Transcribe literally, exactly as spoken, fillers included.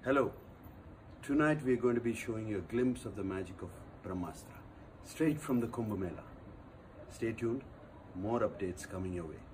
Hello, tonight we are going to be showing you a glimpse of the magic of Brahmastra, straight from the Kumbh Mela. Stay tuned, more updates coming your way.